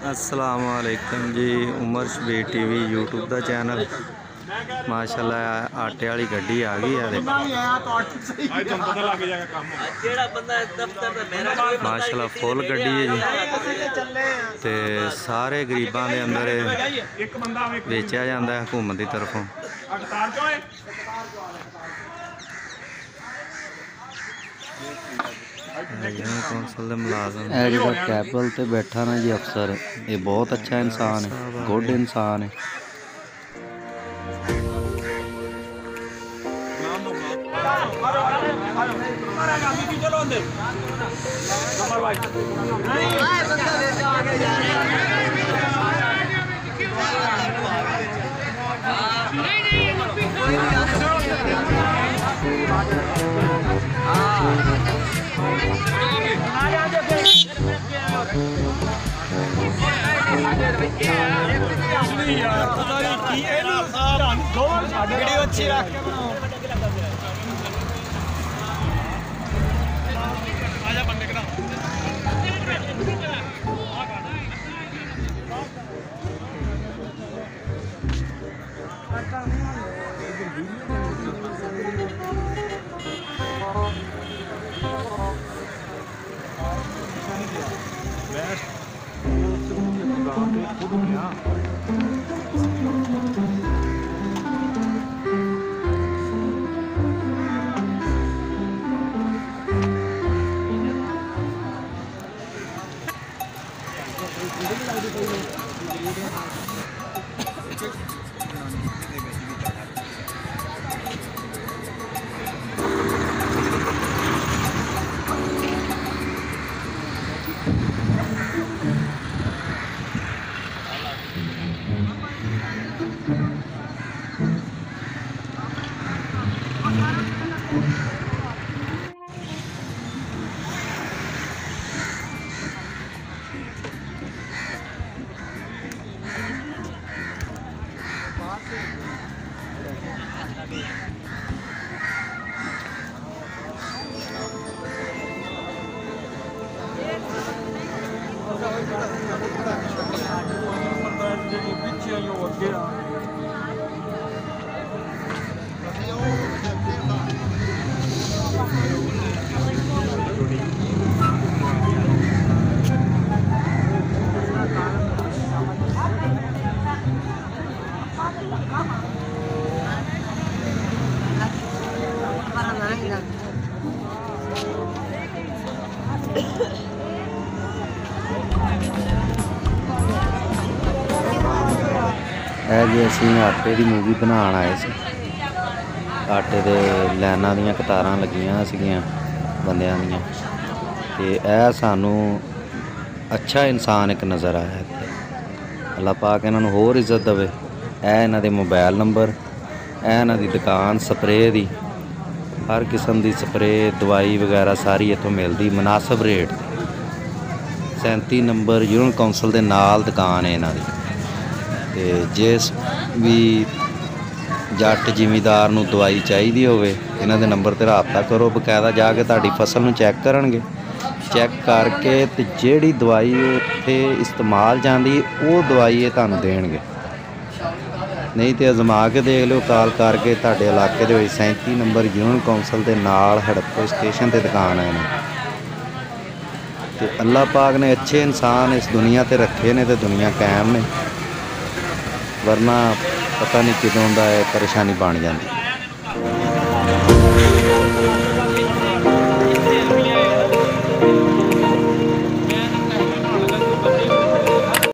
अस्सलामुअलैकुम जी। Umar Shabbir TV YouTube का चैनल। माशाल्लाह आटे वाली गड्डी आ गई है। माशाल्लाह फुल गड्डी है जी। ते सारे गरीबां दे अंदर बेचा जाता है हुकूमत की तरफों। कौंसल मुलाजम कैबल ते बैठा ना जी अफसर, ये बहुत अच्छा इंसान है, गुड इंसान है। वीडियो अच्छी रख के बनाओ। आजा बंदे करा जी असी आटे की मूवी बनाने आए थे। आटे दे लाइनां दियां कतारां लगियां सीगियां बंदियां दियां ते सानू अच्छा इंसान एक नज़र आया। अल्लाह पाक इन्हां नूं होर इज्जत देवे। इन्हां दे मोबाइल नंबर, इन्हां दी दुकान स्प्रे दी, हर किस्म की स्प्रे दवाई वगैरह सारी इत्थों मिलती मुनासिब रेट। 37 नंबर यूनियन कौंसल के नाल दुकान है इन्हां दी। ते जिस भी जट जिमीदार नूं दवाई चाहिए होवे इन्हां दे नंबर ते राबता करो। बकायदा जाके तुहाडी फसल नूं चैक करनगे, चैक करके ते जिहड़ी दवाई उत्थे इस्तेमाल जांदी वो दवाई ये तुहानूं देणगे। नहीं तो अजमा के देख लो, कॉल करके तुहाडे इलाके दे 37 नंबर यूनियन कौंसल के नाल हड़प्पो स्टेशन ते दुकान है इन्हां ते अल्लाह पाक ने अच्छे इंसान इस दुनिया ते रखे ने ते दुनिया कायम ने, वरना पता नहीं किदों दा परेशानी बन जाती।